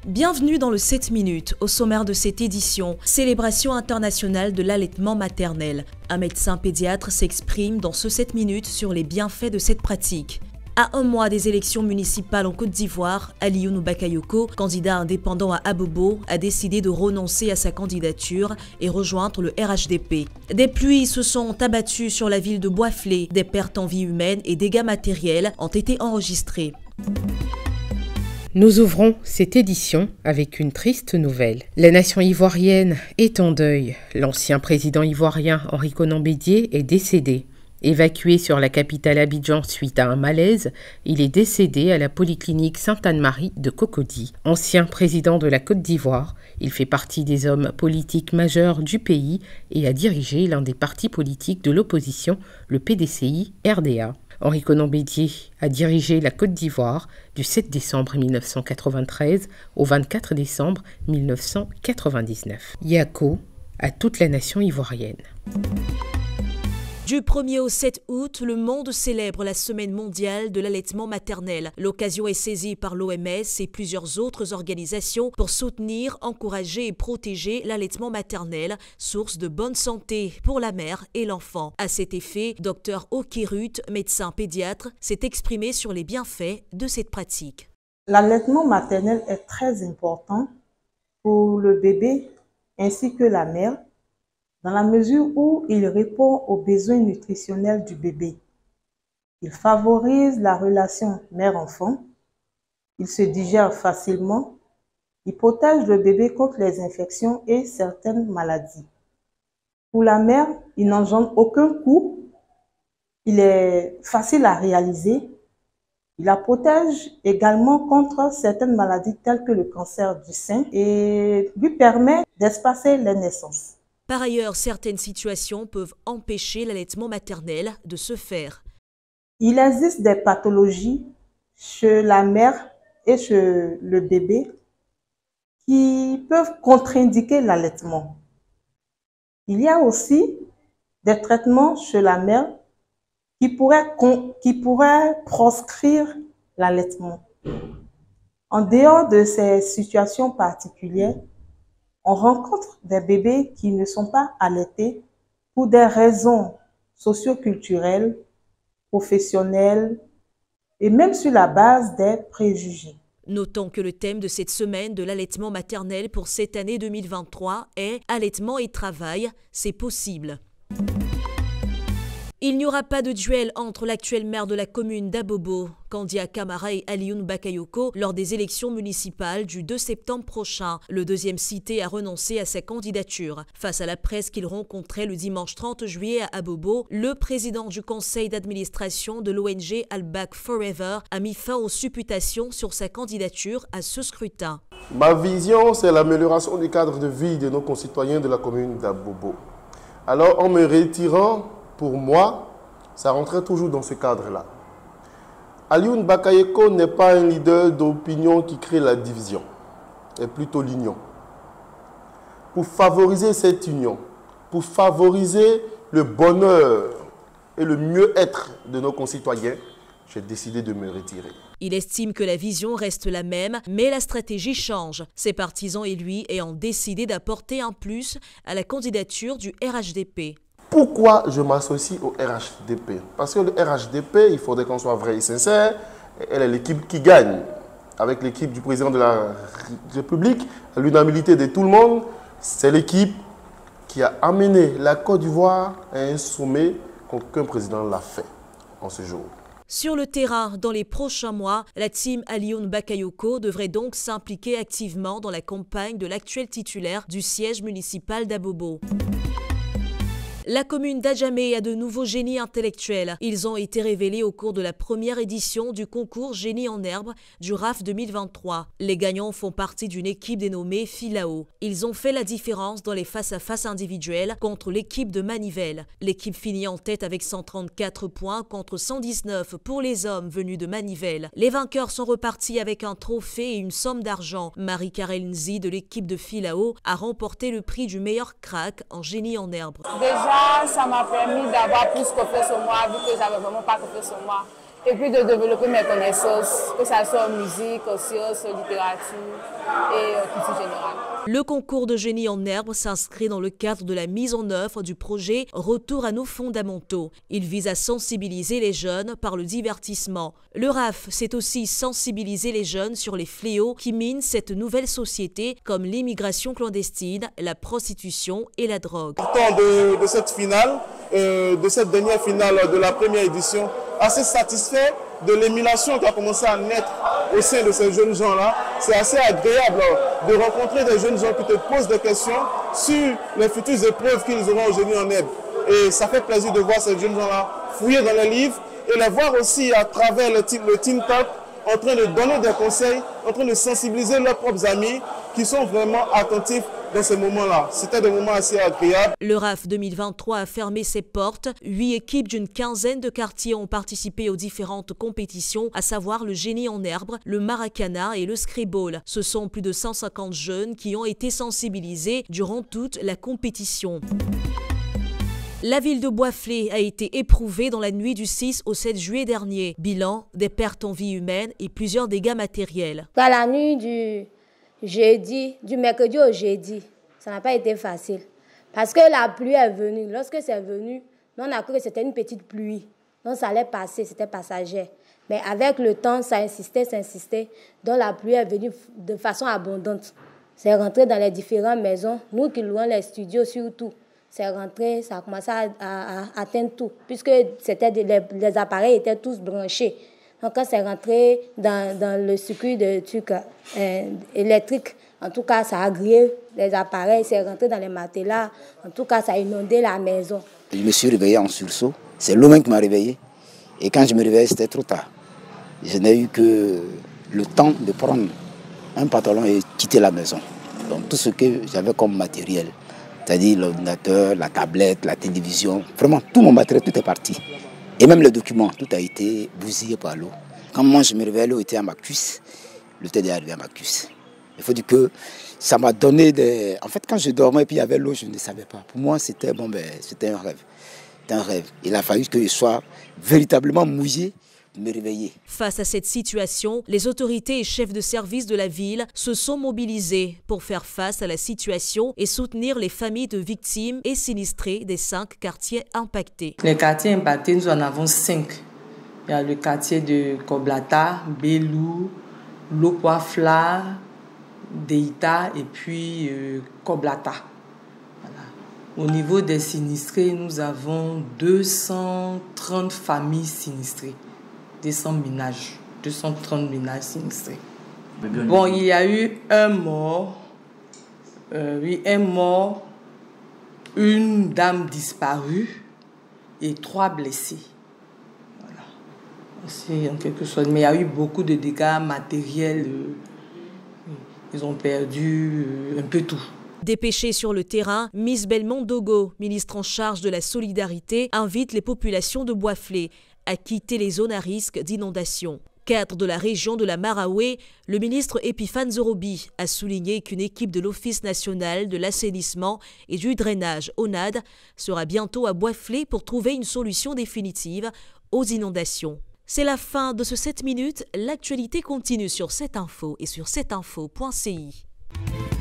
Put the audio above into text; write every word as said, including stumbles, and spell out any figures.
Bienvenue dans le sept minutes, au sommaire de cette édition, célébration internationale de l'allaitement maternel. Un médecin pédiatre s'exprime dans ce sept minutes sur les bienfaits de cette pratique. À un mois des élections municipales en Côte d'Ivoire, Alioune Bakayoko, candidat indépendant à Abobo, a décidé de renoncer à sa candidature et rejoindre le R H D P. Des pluies se sont abattues sur la ville de Boiflé, des pertes en vie humaine et dégâts matériels ont été enregistrés. Nous ouvrons cette édition avec une triste nouvelle. La nation ivoirienne est en deuil. L'ancien président ivoirien Henri Konan Bédié est décédé. Évacué sur la capitale Abidjan suite à un malaise, il est décédé à la polyclinique Sainte-Anne-Marie de Cocody. Ancien président de la Côte d'Ivoire, il fait partie des hommes politiques majeurs du pays et a dirigé l'un des partis politiques de l'opposition, le P D C I R D A. Henri Konan Bédié a dirigé la Côte d'Ivoire du sept décembre mille neuf cent quatre-vingt-treize au vingt-quatre décembre mille neuf cent quatre-vingt-dix-neuf. Yako à toute la nation ivoirienne. Du premier au sept août, le monde célèbre la semaine mondiale de l'allaitement maternel. L'occasion est saisie par l'O M S et plusieurs autres organisations pour soutenir, encourager et protéger l'allaitement maternel, source de bonne santé pour la mère et l'enfant. À cet effet, Docteur Okirut, médecin pédiatre, s'est exprimé sur les bienfaits de cette pratique. L'allaitement maternel est très important pour le bébé ainsi que la mère, dans la mesure où il répond aux besoins nutritionnels du bébé. Il favorise la relation mère-enfant, il se digère facilement, il protège le bébé contre les infections et certaines maladies. Pour la mère, il n'engendre aucun coût, il est facile à réaliser, il la protège également contre certaines maladies telles que le cancer du sein et lui permet d'espacer les naissances. Par ailleurs, certaines situations peuvent empêcher l'allaitement maternel de se faire. Il existe des pathologies chez la mère et chez le bébé qui peuvent contre-indiquer l'allaitement. Il y a aussi des traitements chez la mère qui pourraient, qui pourraient proscrire l'allaitement. En dehors de ces situations particulières, on rencontre des bébés qui ne sont pas allaités pour des raisons socio-culturelles, professionnelles et même sur la base des préjugés. Notons que le thème de cette semaine de l'allaitement maternel pour cette année deux mille vingt-trois est « Allaitement et travail, c'est possible ». Il n'y aura pas de duel entre l'actuel maire de la commune d'Abobo, Kandia Kamara et Alioune Bakayoko lors des élections municipales du deux septembre prochain. Le deuxième cité a renoncé à sa candidature. Face à la presse qu'il rencontrait le dimanche trente juillet à Abobo, le président du conseil d'administration de l'O N G Al Back Forever a mis fin aux supputations sur sa candidature à ce scrutin. Ma vision, c'est l'amélioration du cadre de vie de nos concitoyens de la commune d'Abobo. Alors, en me retirant, pour moi, ça rentrait toujours dans ce cadre-là. Alioune Bakayoko n'est pas un leader d'opinion qui crée la division, mais plutôt l'union. Pour favoriser cette union, pour favoriser le bonheur et le mieux-être de nos concitoyens, j'ai décidé de me retirer. Il estime que la vision reste la même, mais la stratégie change. Ses partisans et lui ayant décidé d'apporter un plus à la candidature du R H D P. Pourquoi je m'associe au R H D P? Parce que le R H D P, il faudrait qu'on soit vrai et sincère, elle est l'équipe qui gagne. Avec l'équipe du président de la République, à l'unanimité de tout le monde, c'est l'équipe qui a amené la Côte d'Ivoire à un sommet qu'aucun président l'a fait en ce jour. Sur le terrain, dans les prochains mois, la team Alioune Bakayoko devrait donc s'impliquer activement dans la campagne de l'actuel titulaire du siège municipal d'Abobo. La commune d'Adjamé a de nouveaux génies intellectuels. Ils ont été révélés au cours de la première édition du concours Génie en herbe du R A F deux mille vingt-trois. Les gagnants font partie d'une équipe dénommée Filao. Ils ont fait la différence dans les face-à-face individuels contre l'équipe de Manivelle. L'équipe finit en tête avec cent trente-quatre points contre cent dix-neuf pour les hommes venus de Manivelle. Les vainqueurs sont repartis avec un trophée et une somme d'argent. Marie-Karel Nzi de l'équipe de Filao a remporté le prix du meilleur crack en génie en herbe. Déjà, ça m'a permis d'avoir plus confiance en moi, vu que j'avais vraiment pas confiance en moi. et puis de développer mes connaissances, que ce soit en musique, en sciences, en littérature et en culture générale. Le concours de génie en herbe s'inscrit dans le cadre de la mise en œuvre du projet Retour à nos fondamentaux. Il vise à sensibiliser les jeunes par le divertissement. Le R A F, c'est aussi sensibiliser les jeunes sur les fléaux qui minent cette nouvelle société, comme l'immigration clandestine, la prostitution et la drogue. Partant de, de cette finale, euh, de cette dernière finale de la première édition, assez satisfait de l'émulation qui a commencé à naître au sein de ces jeunes gens-là. C'est assez agréable de rencontrer des jeunes gens qui te posent des questions sur les futures épreuves qu'ils auront au génie en herbe. Et ça fait plaisir de voir ces jeunes gens-là fouiller dans les livres et les voir aussi à travers le Teen Talk en train de donner des conseils, en train de sensibiliser leurs propres amis qui sont vraiment attentifs dans ces moments-là. C'était des moments assez agréables. Le R A F deux mille vingt-trois a fermé ses portes. Huit équipes d'une quinzaine de quartiers ont participé aux différentes compétitions, à savoir le génie en herbe, le maracana et le scribble. Ce sont plus de cent cinquante jeunes qui ont été sensibilisés durant toute la compétition. La ville de Boisflé a été éprouvée dans la nuit du six au sept juillet dernier. Bilan, des pertes en vie humaine et plusieurs dégâts matériels. Dans la nuit du jeudi, du mercredi au jeudi, ça n'a pas été facile. Parce que la pluie est venue. Lorsque c'est venu, on a cru que c'était une petite pluie. Donc ça allait passer, c'était passager. Mais avec le temps, ça insistait, ça insistait. Donc la pluie est venue de façon abondante. C'est rentré dans les différentes maisons. Nous qui louons les studios surtout. C'est rentré, ça a commencé à, à, à atteindre tout, puisque c'était des, les, les appareils étaient tous branchés. Donc quand c'est rentré dans, dans le circuit de trucs euh, électriques, en tout cas ça a grillé les appareils, c'est rentré dans les matelas, en tout cas ça a inondé la maison. Je me suis réveillé en sursaut, c'est l'homme qui m'a réveillé. Et quand je me réveillais, c'était trop tard. Je n'ai eu que le temps de prendre un pantalon et quitter la maison. Donc tout ce que j'avais comme matériel, c'est-à-dire l'ordinateur, la tablette, la télévision. Vraiment, tout mon matériel, tout est parti. Et même les documents, tout a été bousillé par l'eau. Quand moi je me réveillais, l'eau était à ma cuisse. L'eau était arrivé à ma cuisse. Il faut dire que ça m'a donné des... En fait, quand je dormais et puis il y avait l'eau, je ne savais pas. Pour moi, c'était bon, ben, c'était un rêve. C'était un rêve. Il a fallu que je sois véritablement mouillé. Me réveiller. Face à cette situation, les autorités et chefs de service de la ville se sont mobilisés pour faire face à la situation et soutenir les familles de victimes et sinistrés des cinq quartiers impactés. Les quartiers impactés, nous en avons cinq. Il y a le quartier de Koblata, Belou, Lopoafla, Deïta et puis euh, Koblata. Voilà. Au niveau des sinistrés, nous avons deux cent trente familles sinistrées. deux cents ménages, deux cent trente ménages sinistrés. Bon, il y a eu un mort, euh, oui, un mort, une dame disparue et trois blessés. Voilà. C'est en quelque sorte. Mais il y a eu beaucoup de dégâts matériels. Euh, ils ont perdu euh, un peu tout. Dépêchée sur le terrain, Miss Belmont Dogo, ministre en charge de la solidarité, invite les populations de Boisflé à quitter les zones à risque d'inondation. Cadre de la région de la Maraoué, le ministre Epiphane Zorobi a souligné qu'une équipe de l'Office national de l'assainissement et du drainage, O N A D, sera bientôt à Boisflé pour trouver une solution définitive aux inondations. C'est la fin de ce sept minutes. L'actualité continue sur sept info et sur sept info point c i.